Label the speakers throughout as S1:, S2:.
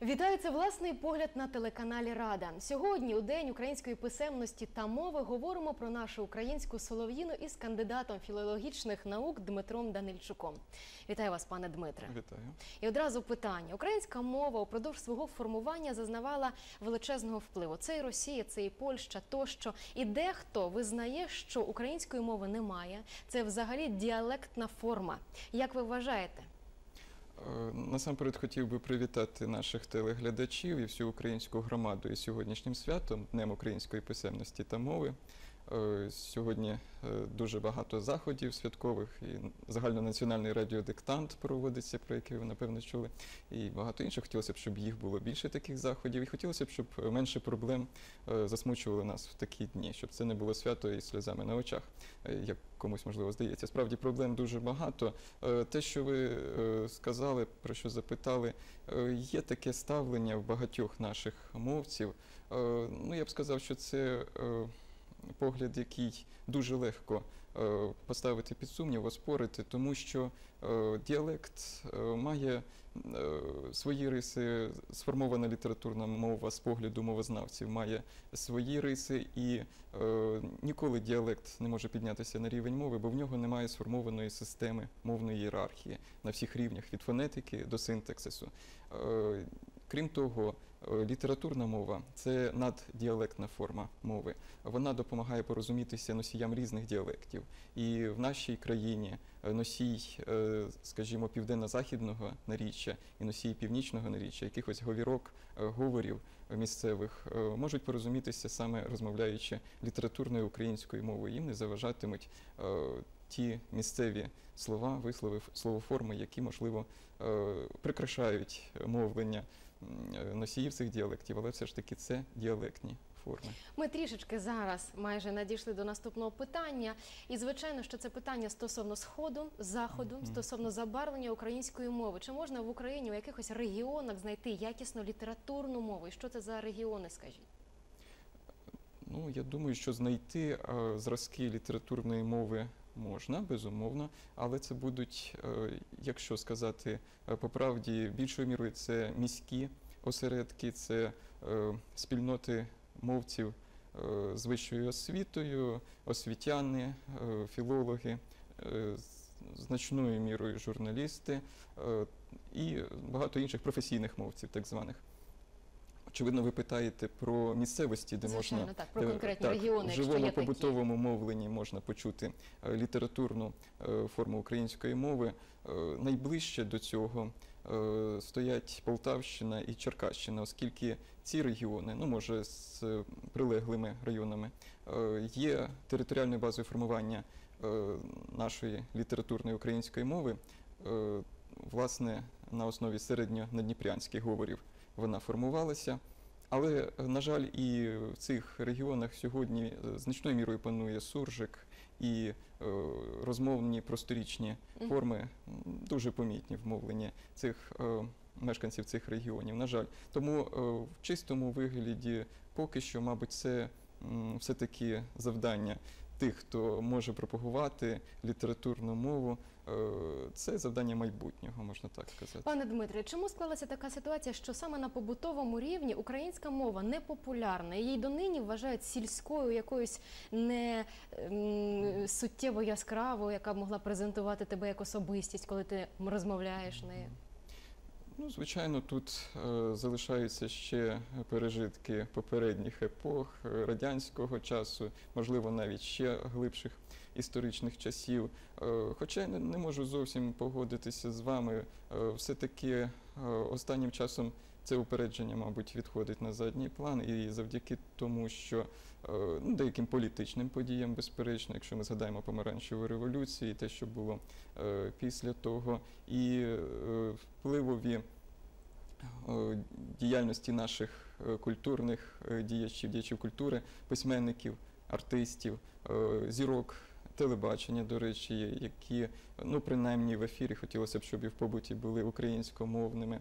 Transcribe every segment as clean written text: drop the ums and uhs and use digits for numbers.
S1: Вітаю, це власний погляд на телеканалі Рада. Сьогодні, у День української писемності та мови, говоримо про нашу українську солов'їну із кандидатом філологічних наук Дмитром Данильчуком. Вітаю вас, пане Дмитре.
S2: Вітаю.
S1: І одразу питання. Українська мова упродовж свого формування зазнавала величезного впливу. Це і Росія, це і Польща, тощо. І дехто визнає, що української мови немає. Це взагалі діалектна форма. Як ви вважаєте?
S2: Насамперед хотів би привітати наших телеглядачів і всю українську громаду із сьогоднішнім святом, Днем української писемності та мови. Сьогодні дуже багато заходів святкових, і загальнонаціональний радіодиктант проводиться, про який ви, напевно, чули, і багато інших. Хотілося б, щоб їх було більше таких заходів, і хотілося б, щоб менше проблем засмучували нас в такі дні, щоб це не було свято і сльозами на очах, як комусь, можливо, здається. Справді, проблем дуже багато. Те, що ви сказали, про що запитали, є таке ставлення в багатьох наших мовців. Ну, я б сказав, що це погляд, який дуже легко поставити під сумнів, оспорити, тому що діалект має свої риси, сформована літературна мова з погляду мовознавців має свої риси, і ніколи діалект не може піднятися на рівень мови, бо в нього немає сформованої системи мовної ієрархії на всіх рівнях, від фонетики до синтаксису. Крім того, літературна мова – це наддіалектна форма мови. Вона допомагає порозумітися носіям різних діалектів. І в нашій країні носій, скажімо, південно-західного наріччя і носій північного наріччя, якихось говірок, говорів місцевих, можуть порозумітися саме розмовляючи літературною українською мовою. Їм не заважатимуть ті місцеві слова, вислови, словоформи, які, можливо, прикрашають мовлення носіїв цих діалектів, але все ж таки це діалектні форми.
S1: Ми трішечки зараз майже надійшли до наступного питання. І, звичайно, що це питання стосовно Сходу, Заходу, стосовно забарвлення української мови. Чи можна в Україні у якихось регіонах знайти якісну літературну мову? І що це за регіони, скажіть?
S2: Ну, я думаю, що знайти зразки літературної мови можна, безумовно, але це будуть, якщо сказати по правді, більшою мірою це міські осередки, це спільноти мовців з вищою освітою, освітяни, філологи, значною мірою журналісти і багато інших професійних мовців, так званих. Очевидно, ви питаєте про місцевості, де
S1: звичайно,
S2: можна,
S1: так, про конкретні регіони,
S2: в
S1: якщо
S2: живому
S1: є такі.
S2: побутовому мовленні можна почути літературну форму української мови. Найближче до цього стоять Полтавщина і Черкащина, оскільки ці регіони, ну, може, з прилеглими районами, є територіальною базою формування нашої літературної української мови, власне, на основі середньонадніпрянських говорів вона формувалася, але, на жаль, і в цих регіонах сьогодні значною мірою панує суржик, і розмовні просторічні форми дуже помітні в мовленні цих мешканців цих регіонів, на жаль. Тому в чистому вигляді поки що, мабуть, це все-таки завдання тих, хто може пропагувати літературну мову, це завдання майбутнього, можна так сказати.
S1: Пане Дмитре, чому склалася така ситуація, що саме на побутовому рівні українська мова не популярна? Її донині вважають сільською, якоюсь не суттєво яскравою, яка б могла презентувати тебе як особистість, коли ти розмовляєш нею?
S2: Ну, звичайно, тут залишаються ще пережитки попередніх епох, радянського часу, можливо, навіть ще глибших історичних часів. Хоча я не можу зовсім погодитися з вами, все-таки останнім часом це упередження, мабуть, відходить на задній план, і завдяки тому, що деяким політичним подіям, безперечно, якщо ми згадаємо помаранчеву революцію, те, що було після того, і впливові діяльності наших культурних діячів культури, письменників, артистів, зірок телебачення, до речі, які, ну, принаймні в ефірі хотілося б, щоб і в побуті були українськомовними.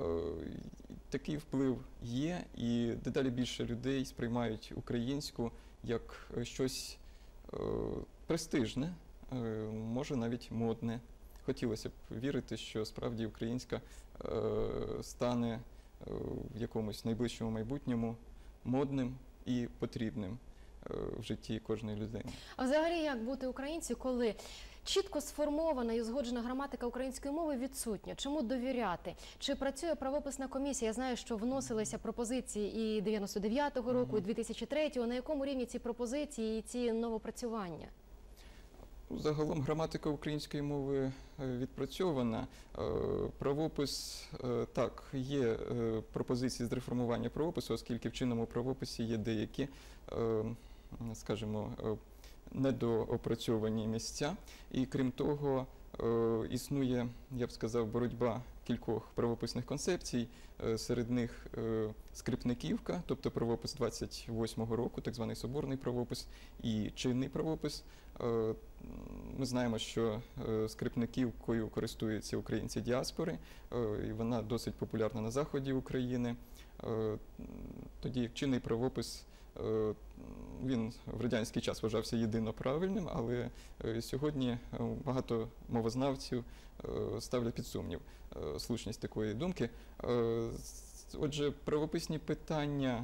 S2: Такий вплив є, і дедалі більше людей сприймають українську як щось престижне, може навіть модне. Хотілося б вірити, що справді українська стане в якомусь найближчому майбутньому модним і потрібним в житті кожної людини.
S1: А взагалі, як бути українцю, коли чітко сформована і узгоджена граматика української мови відсутня? Чому довіряти? Чи працює правописна комісія? Я знаю, що вносилися пропозиції і 99-го року, і 2003-го. На якому рівні ці пропозиції і ці новопрацювання?
S2: Загалом граматика української мови відпрацьована. Правопис, так, є пропозиції з реформування правопису, оскільки в чинному правописі є деякі, скажімо, недоопрацьовані місця. І крім того, існує, я б сказав, боротьба кількох правописних концепцій, серед них скрипниківка, тобто правопис 28-го року, так званий соборний правопис, і чинний правопис. Ми знаємо, що скрипниківкою користуються українці діаспори, і вона досить популярна на заході України. Тоді як чинний правопис, він в радянський час вважався єдино правильним, але сьогодні багато мовознавців ставлять під сумнів слушність такої думки. Отже, правописні питання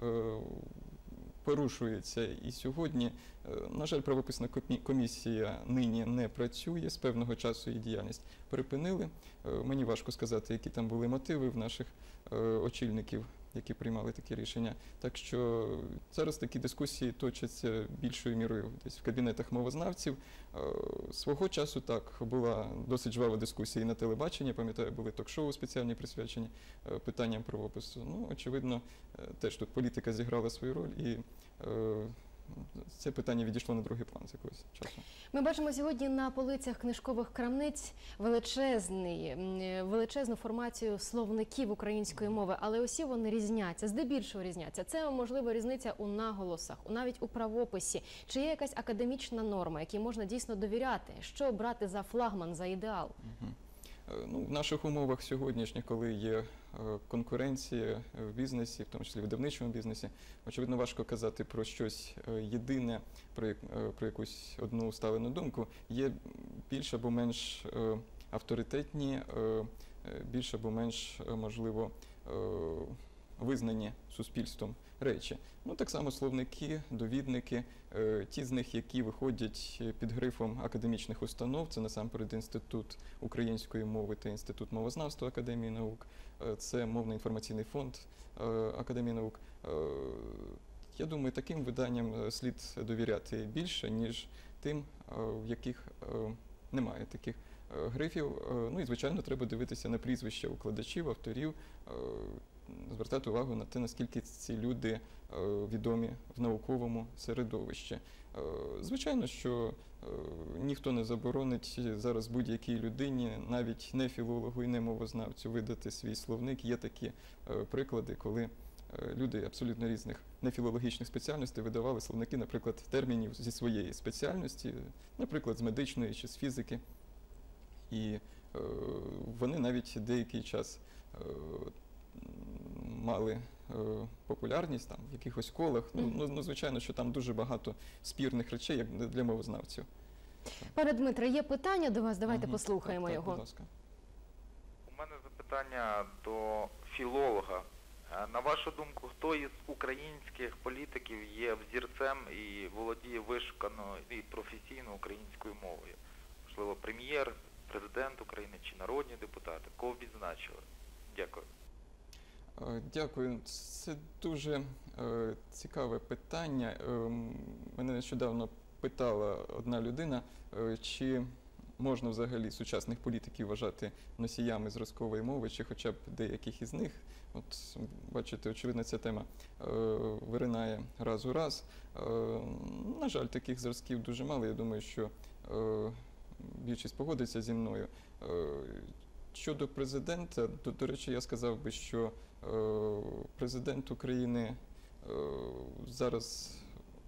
S2: порушуються і сьогодні. На жаль, правописна комісія нині не працює, з певного часу її діяльність припинили. Мені важко сказати, які там були мотиви в наших очільників, які приймали такі рішення. Так що зараз такі дискусії точаться більшою мірою десь в кабінетах мовознавців. Свого часу так, була досить жвава дискусія і на телебаченні, пам'ятаю, були ток-шоу спеціальні присвячені питанням правопису. Ну, очевидно, теж тут політика зіграла свою роль і це питання відійшло на другий план з якогось часу.
S1: Ми бачимо сьогодні на полицях книжкових крамниць величезну формацію словників української мови, але усі вони різняться, здебільшого різняться. Це, можливо, різниця у наголосах, навіть у правописі. Чи є якась академічна норма, якій можна дійсно довіряти? Що брати за флагман, за ідеал?
S2: Ну, в наших умовах сьогоднішніх, коли є конкуренція в бізнесі, в тому числі в видавничому бізнесі, очевидно, важко казати про щось єдине, про якусь одну усталену думку. Є більш або менш авторитетні, більш або менш, можливо, визнані суспільством речі. Ну, так само словники, довідники, ті з них, які виходять під грифом академічних установ, це насамперед Інститут української мови та Інститут мовознавства Академії наук, це Мовний інформаційний фонд Академії наук. Я думаю, таким виданням слід довіряти більше, ніж тим, в яких немає таких грифів. Ну і, звичайно, треба дивитися на прізвища укладачів, авторів, звертати увагу на те, наскільки ці люди відомі в науковому середовищі. Звичайно, що ніхто не заборонить зараз будь-якій людині, навіть не філологу і не мовознавцю, видати свій словник. Є такі приклади, коли люди абсолютно різних нефілологічних спеціальностей видавали словники, наприклад, термінів зі своєї спеціальності, наприклад, з медичної чи з фізики. І вони навіть деякий час мали популярність там в якихось колах. Ну, звичайно, що там дуже багато спірних речей, як для мовознавців.
S1: Пане Дмитре, є питання до вас, давайте послухаємо його.
S2: Будь ласка.
S3: У мене запитання до філолога. На вашу думку, хто із українських політиків є взірцем і володіє вишуканою і професійно українською мовою? Можливо, прем'єр, президент України чи народні депутати? Кого б відзначили? Дякую.
S2: Дякую. Це дуже цікаве питання. Мене нещодавно питала одна людина, чи можна взагалі сучасних політиків вважати носіями зразкової мови, чи хоча б деяких із них. От, бачите, очевидно, ця тема виринає раз у раз. На жаль, таких зразків дуже мало. Я думаю, що більшість погодиться зі мною. Щодо президента, до речі, я сказав би, що президент України зараз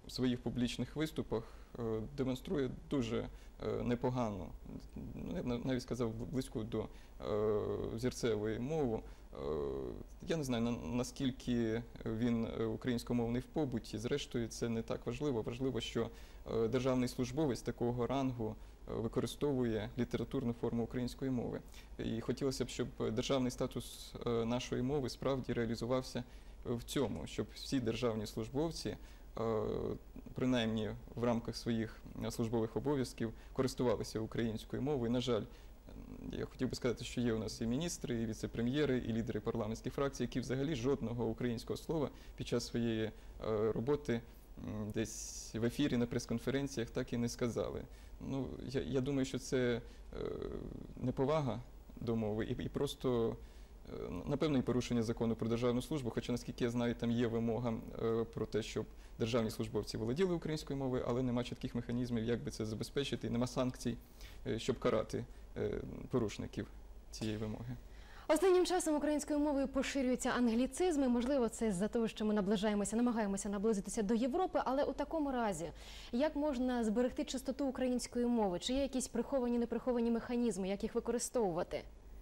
S2: в своїх публічних виступах демонструє дуже непогану, я б навіть сказав, близьку до взірцевої мови. Я не знаю, наскільки він українськомовний в побуті, зрештою це не так важливо. Важливо, що державний службовець такого рангу використовує літературну форму української мови. І хотілося б, щоб державний статус нашої мови справді реалізувався в цьому, щоб всі державні службовці, принаймні в рамках своїх службових обов'язків, користувалися українською мовою. На жаль, я хотів би сказати, що є у нас і міністри, і віце-прем'єри, і лідери парламентських фракцій, які взагалі жодного українського слова під час своєї роботи десь в ефірі на прес-конференціях так і не сказали. Ну, я думаю, що це неповага до мови і просто, напевно, і порушення закону про державну службу, хоча, наскільки я знаю, там є вимога про те, щоб державні службовці володіли українською мовою, але нема чітких механізмів, як би це забезпечити, і нема санкцій, щоб карати порушників цієї вимоги.
S1: Останнім часом українською мовою поширюються англіцизми. Можливо, це з-за того, що ми намагаємося наблизитися до Європи, але у такому разі, як можна зберегти чистоту української мови? Чи є якісь приховані, неприховані механізми, як їх використовувати?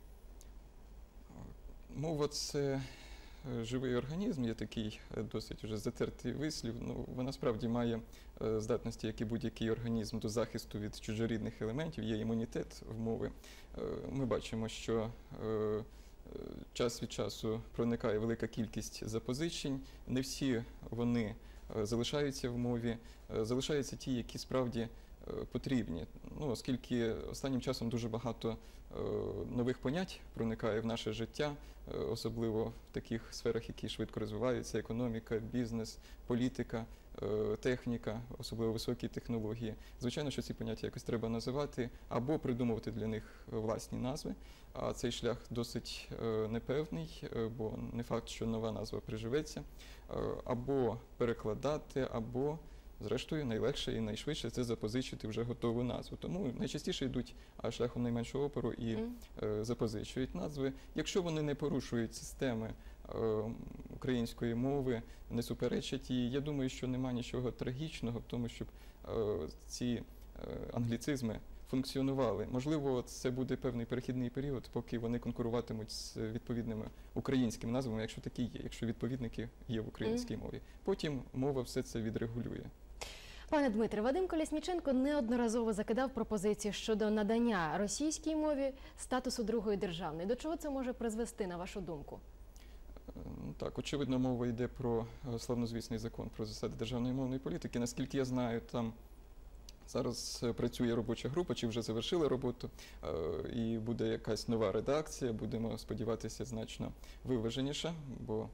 S2: Мова – це живий організм, є такий досить вже затертий вислів. Ну, вона справді має здатності, як і будь-який організм, до захисту від чужорідних елементів, є імунітет в мови. Ми бачимо, що час від часу проникає велика кількість запозичень, не всі вони залишаються в мові, залишаються ті, які справді потрібні. Ну, оскільки останнім часом дуже багато нових понять проникає в наше життя, особливо в таких сферах, які швидко розвиваються: економіка, бізнес, політика, техніка, особливо високі технології. Звичайно, що ці поняття якось треба називати або придумувати для них власні назви, а цей шлях досить непевний, бо не факт, що нова назва приживеться, або перекладати, або зрештою, найлегше і найшвидше це запозичити вже готову назву. Тому найчастіше йдуть шляхом найменшого опору і запозичують назви. Якщо вони не порушують системи української мови, не суперечать їй, я думаю, що нема нічого трагічного в тому, щоб ці англіцизми функціонували. Можливо, це буде певний перехідний період, поки вони конкуруватимуть з відповідними українськими назвами, якщо такі є, якщо відповідники є в українській мові. Потім мова все це відрегулює.
S1: Пане Дмитре, Вадим Колєсніченко неодноразово закидав пропозиції щодо надання російській мові статусу другої державної. До чого це може призвести, на вашу думку?
S2: Так, очевидно, мова йде про славнозвісний закон про засади державної мовної політики. Наскільки я знаю, там зараз працює робоча група, чи вже завершила роботу, і буде якась нова редакція, будемо сподіватися, значно виваженіша, бо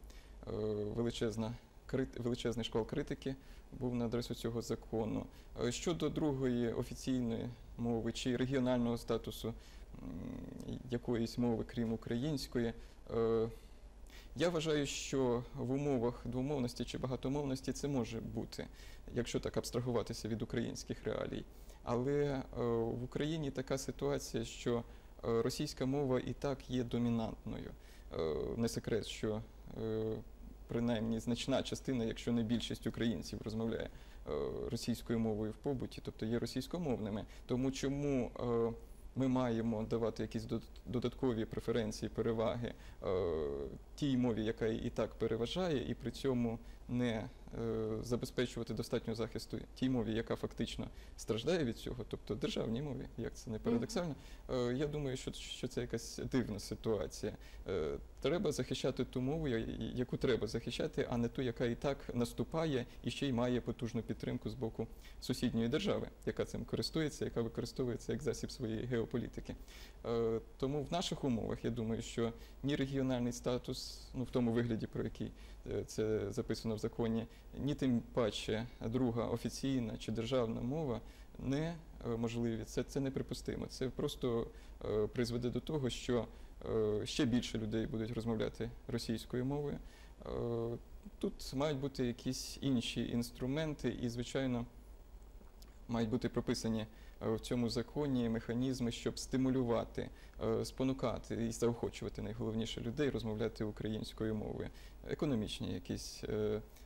S2: величезний шквал критики був на адресу цього закону. Щодо другої офіційної мови чи регіонального статусу якоїсь мови, крім української, я вважаю, що в умовах двомовності чи багатомовності це може бути, якщо так абстрагуватися від українських реалій. Але в Україні така ситуація, що російська мова і так є домінантною. Не секрет, що принаймні значна частина, якщо не більшість українців, розмовляє російською мовою в побуті, тобто є російськомовними. Тому чому ми маємо давати якісь додаткові преференції, переваги тій мові, яка і так переважає, і при цьому не забезпечувати достатньо захисту тій мові, яка фактично страждає від цього, тобто державній мові, як це не парадоксально. Я думаю, що це якась дивна ситуація. Треба захищати ту мову, яку треба захищати, а не ту, яка і так наступає і ще й має потужну підтримку з боку сусідньої держави, яка цим користується, яка використовується як засіб своєї геополітики. Тому в наших умовах, я думаю, що ні регіональний статус, ну, в тому вигляді, про який це записано в законі, ні тим паче друга офіційна чи державна мова не можливі. Це неприпустимо. Це просто призведе до того, що ще більше людей будуть розмовляти російською мовою. Тут мають бути якісь інші інструменти і, звичайно, мають бути прописані в цьому законі механізми, щоб стимулювати, спонукати і заохочувати, найголовніше, людей розмовляти українською мовою. Економічні якісь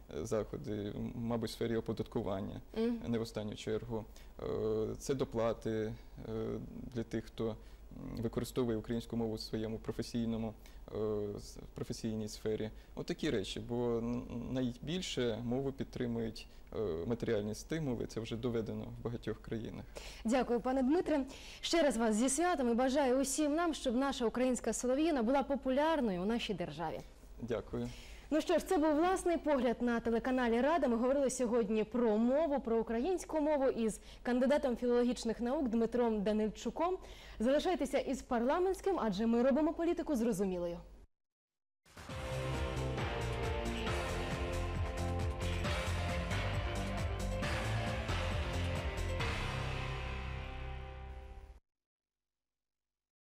S2: заходи, мабуть, в сфері оподаткування, не в останню чергу. Це доплати для тих, хто використовує українську мову в своєму професійній сфері. Отакі речі, бо найбільше мову підтримують матеріальні стимули, це вже доведено в багатьох країнах.
S1: Дякую, пане Дмитре. Ще раз вас зі святом і бажаю усім нам, щоб наша українська солов'їна була популярною у нашій державі.
S2: Дякую.
S1: Ну що ж, це був власний погляд на телеканалі Рада. Ми говорили сьогодні про мову, про українську мову із кандидатом філологічних наук Дмитром Данильчуком. Залишайтеся із парламентським, адже ми робимо політику зрозумілою.